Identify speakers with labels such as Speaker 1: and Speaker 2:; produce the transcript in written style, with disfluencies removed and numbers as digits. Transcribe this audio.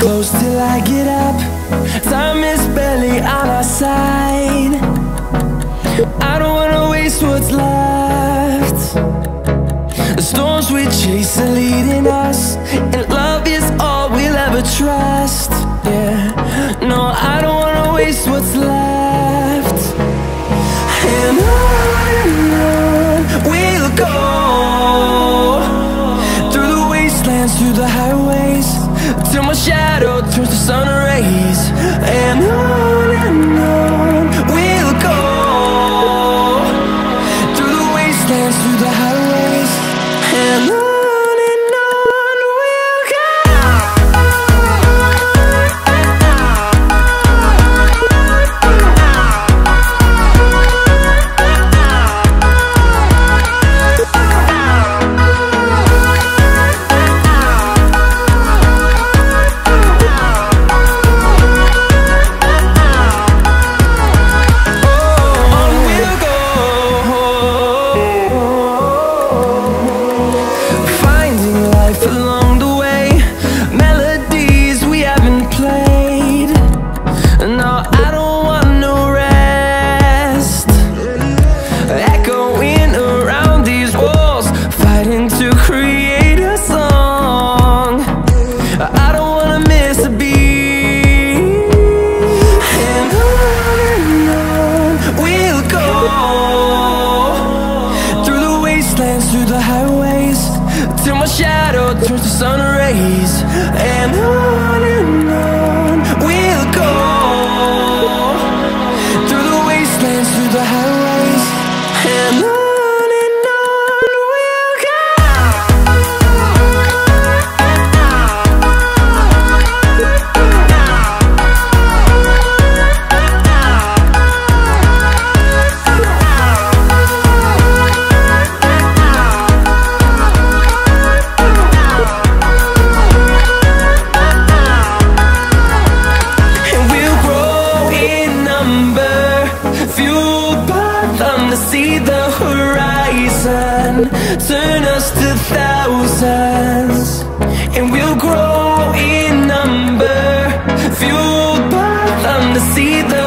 Speaker 1: close till I get up. Time is barely on our side. I don't wanna waste what's left. The storms we chase are leading us, and love is all we'll ever trust. Yeah, no, I don't wanna waste what's left. And on we'll go, through the wastelands, through the highways, till my shadow turns to sun rays. And on we'll go, through the wastelands, through the highways, and on we'll go. Along the way, melodies we haven't played. No, I don't want no rest. Echoing around these walls, fighting to create a song. I don't wanna miss a beat. And on we'll go, through the wastelands, through the highways, till my shadow turns to sun rays. And on we'll go, through the wastelands, through the highways, and on we'll go. Fueled by them to see the horizon, turn us to thousands, and we'll grow in number. Fueled by them to see the